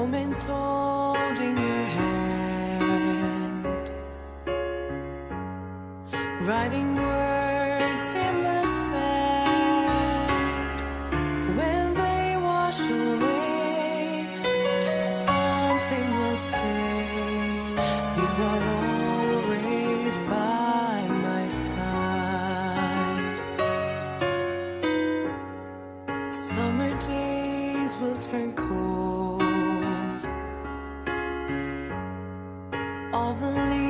moments holding your hand, writing words in the sand. When they wash away, something will stay. You are always by my side. Summer days will turn cold, all the leaves